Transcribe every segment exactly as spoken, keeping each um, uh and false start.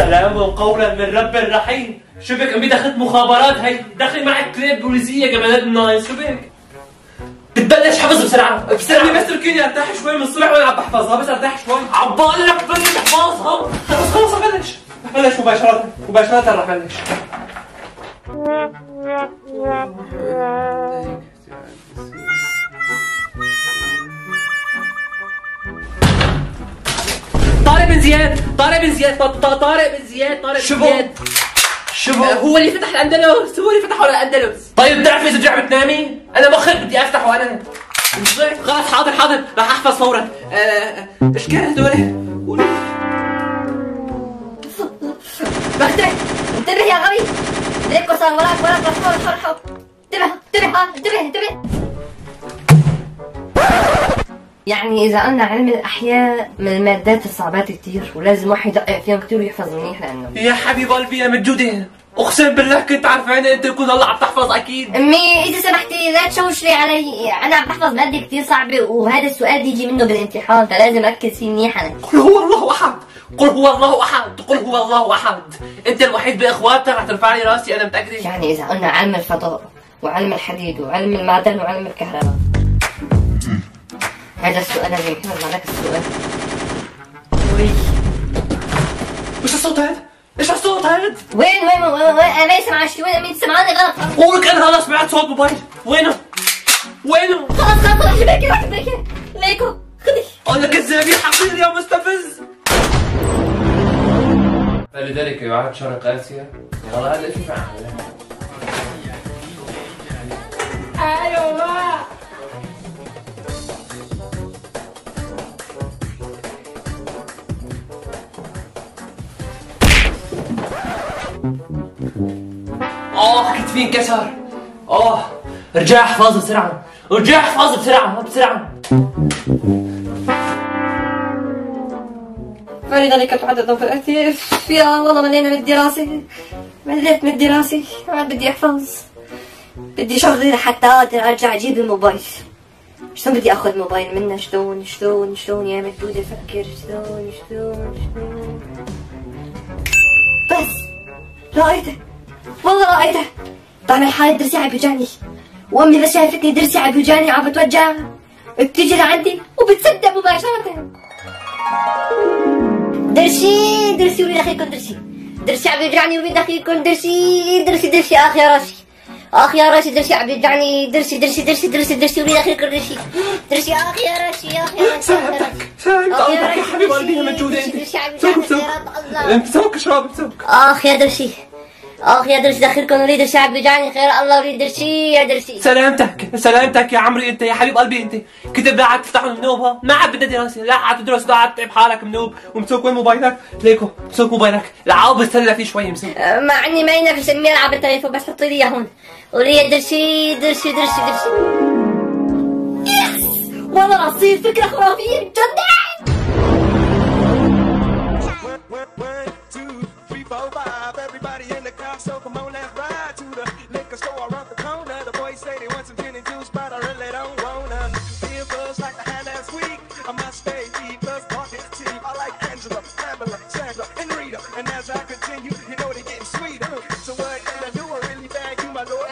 سلام وقولا من رب رحيم. شو بك امي دخلت مخابرات هي؟ دخلي معك كليب بوليسيه جمالات النايس. شو بك؟ بتبلش حفظ بسرعه بسرعه. بس تركيني ارتاح شوي من الصبح وانا عم بحفظها. بس ارتاح شوي عم بقول لك بلش احفظها. خلص خلص بلش بلش مباشره مباشره رح بلش. طارق بن زياد طارق بن زياد طارق بن زياد طارق بن زياد. شو هو اللي فتح الاندلس؟ هو اللي فتحوا الاندلس. طيب بتعرفي اذا بترجع بتنامي؟ انا مخك بدي افتحه انا. خلاص حاضر حاضر راح احفظ فورا. ايش كان هدول؟ بختك انتبه يا غبي. ليكو صار وراك وراك رحوا رحوا رحوا. انتبه انتبه انتبه انتبه. يعني إذا قلنا علم الأحياء من المادات الصعبات كتير ولازم واحد يدقق فيهم كتير ويحفظ منيح لأنه يا حبيب قلبي يا مجودة أقسم بالله كنت عارفة أنت تكون هلا عم تحفظ أكيد. أمي إذا سمحتي لا تشوشري علي، أنا عم بحفظ مادة كتير صعبة وهذا السؤال بيجي منه بالامتحان فلازم أركز فيه منيح أنا. قل هو الله أحد قل هو الله أحد قل هو الله أحد. أنت الوحيد بإخواتك رح ترفع لي راسي أنا متأكدة. يعني إذا قلنا علم الفضاء وعلم الحديد وعلم المعدن وعلم الكهرباء هذا السؤال لازم يكون معك السؤال. وي وش الصوت هذا؟ ايش الصوت هذا؟ وين وين وين وين انا ما سمع شيء. وين مين سمعاني غلط؟ قولك انا هلا سمعت صوت موبايل. وينه؟ وينه؟ خلاص خلاص روح شباكي روح شباكي. ليكو خذي. اقول لك كذابين حقير يا مستفز. فلذلك يعاد شرق اسيا يلا هذا في فعل. ايوه آه كتفي انكسر. آه رجع احفظ بسرعة رجع احفظ بسرعة بسرعة. فلذلك تعدد فئاتي. يا والله ملينا من الدراسة. مليت من الدراسة ما بدي احفظ. بدي شغل حتى ارجع اجيب الموبايل. شلون بدي اخذ موبايل منه؟ شلون شلون شلون يا مدودة فكر شلون شلون شلون. بس لقيته والله لقيته. بعمل حالة درسي عم بيوجعني وامي بس شايفتني درسي عم بيوجعني عم بتوجع بتيجي لعندي وبتصدق مباشرة. درسي درسي ولي دخيلكم درسي درسي عم بيوجعني ولي دخيلكم درسي درسي درسي اخ يا راسي اخ يا راسي درسي عم بيوجعني درسي درسي درسي درسي درسي ولي دخيلكم درسي درسي اخ يا راسي اخ يا راسي. سلامتك سلامت قلبك يا حبيب قلبي يا مجودة. انت سوق سوق انت سوق شباب سوق. اخ يا درسي اخ يا درسي دخلكم ولي درسي عم بيوجعني خير الله ولي درسي يا درسي. سلامتك سلامتك يا عمري. انت يا حبيب قلبي انت كنت لا عاد تفتح النوب ها ما عاد بدها دراسه لا عاد تدرس لا عاد تتعب حالك منوب ومسوق وين موبايلك. ليكو مسوق موبايلك العاب بستنى فيه شوي مسوق. مع اني ما ينفع اسميه العب بالتليفون بس حطي لي اياه هون. قولي يا درسي درسي درسي درسي. يس والله العظيم فكره خرافيه جدا. So come on, let's ride to the liquor store around the corner. The boys say they want some gin and juice, but I really don't wanna. Feel buzz like I had last week. I must stay deep, plus talking to you. I like Angela, Pamela, Sandra, and Rita. And as I continue, you know they're getting sweeter. So what can I do? I really bag you, my lord.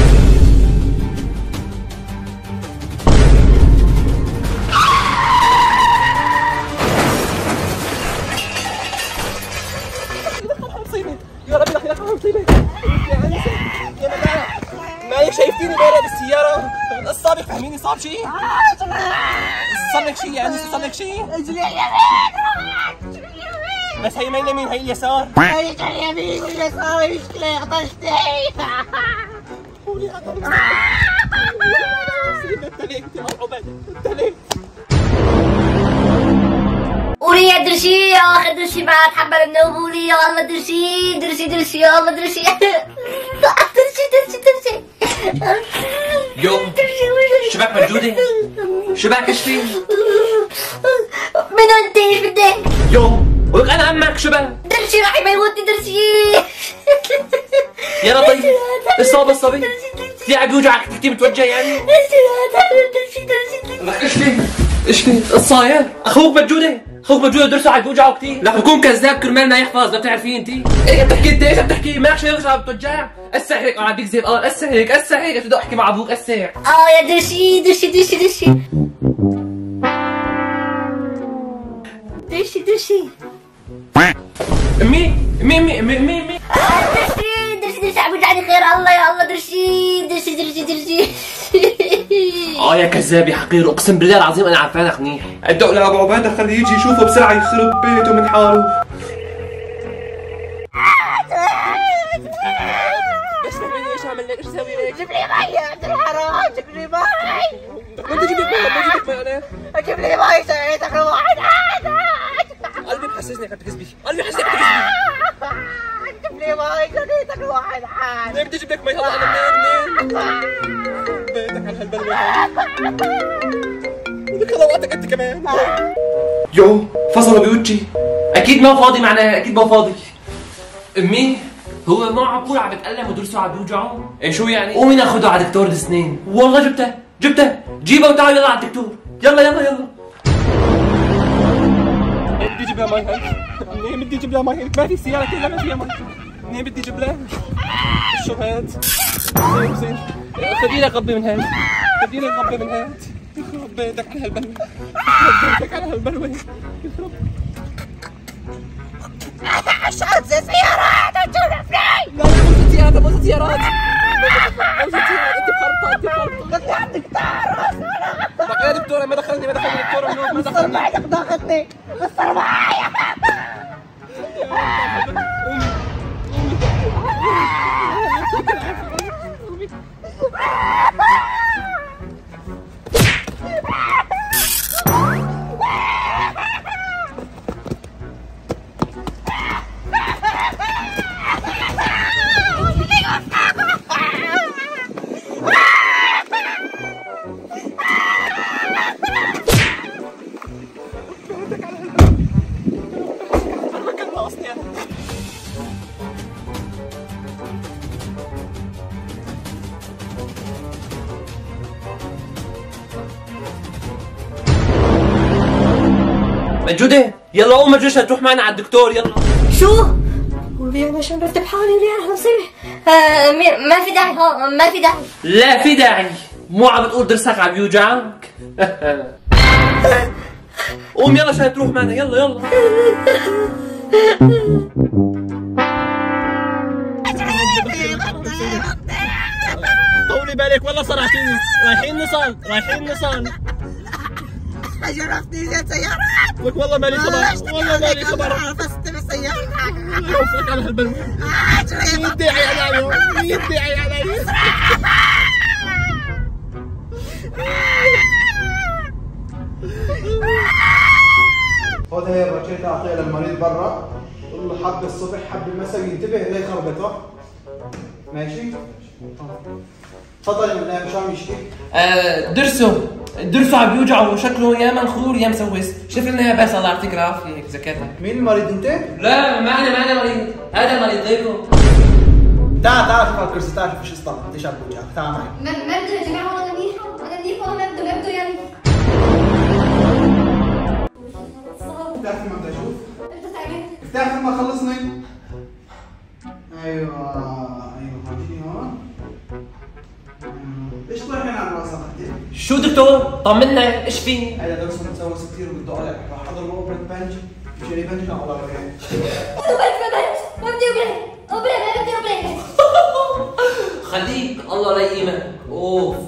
يا ربي دخلك على مصيبة يا انسة يا مدام. مالك شايفتيني بارع بالسيارة السابق فهميني صار شيء؟ صار لك شيء يا انسة صار لك شيء؟ اجري اليمين بس هي ما اليمين هي اليسار. هي اليمين واليسار مشكلة عطشتي. قولي عطشتي. ابتليت يا مرحبا ابتليت. قولي يا درسي يا اخي درسي ما اتحمل النوم. قولي يا الله درسي درسي درسي يا الله درسي درسي درسي درسي. يو شباك مجودة شباك ايش فيه؟ من انت ايش بدك؟ يو ولك انا عمك شباك درسي راح يموتني درسي. يلا طيب الصوب الصبي في عم بيوجعك كثير متوجع يعني؟ درسي درسي درسي. لك ايش فيه؟ ايش فيه؟ الصاير اخوك مجودة اخوك مجنون درسه عم بيوجعه كثير. رح بكون كذاب كرمال ما يحفظ، ما بتعرفين انت؟ ايه عم تحكي انت؟ ايش عم تحكي؟ مالك شيء عم بتوجع؟ اسا هيك عم بيكذب. اه اسا هيك اسا هيك بدي احكي مع ابوك اسا هيك. اه يا درشي درشي درشي درشي درشي درشي امي امي امي امي امي امي درشي درشي درشي عم يرجعني خير الله يا الله درشي درشي درشي درشي اه يا كذاب يا حقير، اقسم بالله العظيم انا عارفانك منيح. ادق لابو عبيده خليه يجي يشوفه بسرعه يخرب بيته من حاله. بس فهميني ايش عمل لك؟ ايش سوي لك؟ جيب لي مي يا عبد الحرام، جيب لي مي. ما انت جيب لك مي، ما جيب لك مي انا. جيب لي مي سويتك واحد. قلبي محسسني انك بتكذبي، قلبي محسسني انك بتكذبي. جيب لي مي سويتك واحد. منين بدي اجيب لك مي هلا؟ انا منين منين؟ بيتك على هالبلوه هاي. بدك هلا وقتك انت كمان. يو فصلوا بوجهي. اكيد ما فاضي معناها، اكيد ما فاضي. امي هو ما عبور عم بتألم ودرسه عم بيوجعه؟ ايه شو يعني؟ قومي ناخده على دكتور الاسنان. والله جبتها جبتها، جيبها وتعالوا يلا على الدكتور. يلا يلا يلا. منين بدي اجيب لها مي هيك؟ منين بدي اجيب لها مي هيك؟ ما في سيارة كلها ما فيها مي. منين بدي اجيب لها؟ شو هاد؟ زين زين خديني غبي من هاد، خديني غبي من هاد. يخرب بيتك على هالبلوة، يخرب بيتك على هالبلوة، يخرب. عشان زي سيارات تشوفني. لا لا مو زي سيارات، مو زي سيارات. مو زي سيارات، انت بخربطة انت بخربطة. قلت عندك دكتور. لك يا دكتورة ما دخلني ما دخلني دكتورة منو ما صار دخلني. معك ضاغطني، صار معي. مجودة يلا قوم مجودة تروح معنا على الدكتور يلا. شو؟ وليه انا عشان برتب حالي وليه انا مصيبة؟ آه ما في داعي ها ما في داعي. لا في داعي، مو عم بتقول درسك عم بيوجعك؟ قوم يلا عشان تروح معنا يلا يلا. طولي بالك والله صرعتيني. رايحين نصان رايحين نصان. جرفتني زي سيارات. لك والله مالي خبر، والله مالي خبر. فزت بالسيارة. يوفقك على هالبلوة. مين يدعي علي؟ مين يدعي علي؟ خذها يا بكيت اعطيها للمريض برا، قول له حب الصبح حب المساء ينتبه لا يخربطها. ماشي؟ تفضل يا مدام شو عم يشكي؟ آه درسه درسه عم بيوجعه وشكله يا منخور يا مسوس. شوف لنا بس الله يعطيك العافيه هيك زكاتك. مين المريض انت؟ لا ما انا ما انا مريض، هذا مريض غيره. تعال تعال شوف على الكرسي، تعال شوف ايش صار، انت ايش عم بيوجعك، تعال معي. ما ما بده يا جماعة ولا منيحة، ولا منيحة ولا بده ما بده يعني. ارتحت ما بدي اشوف؟ انت تعبان. ارتحت ما خلصني؟ ايوه ايوه خليني هون. ليش طلعين على راسك انت؟ شو دكتور؟ طمنا ايش فيني؟ هذا درس متسوس كثير وبده قلق، راح احضر له اوبرة بنج، مشان يبنج على وجهي. ما بدي اوبريت، اوبريت ما بدي اوبريت. خليك الله لا يقيمك. اوف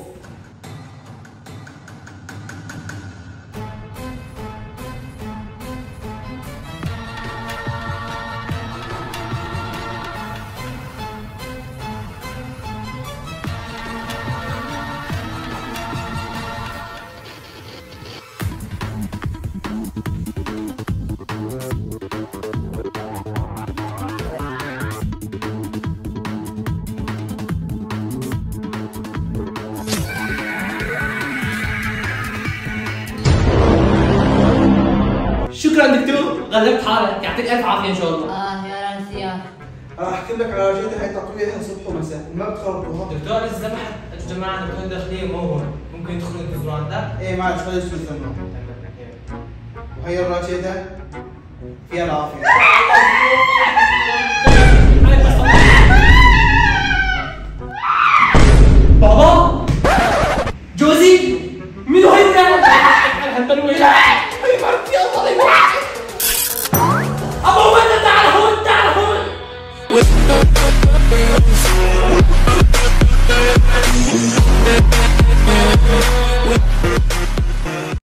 شكرا دكتور، غلبت حالك، يعطيك الف عافيه ان شاء الله. اه يا رانسي يا راح احكي لك على علاجات حتى تعطيها صبح ومساء، ما بتخربوها. دكتور اذا سمحت اجوا جماعه دكتور داخليه مو هون، ممكن يدخلوا ينتظروا عندك؟ ايه معلش خلي يصير ثمنه. هي الراتشيتا فيها العافيه.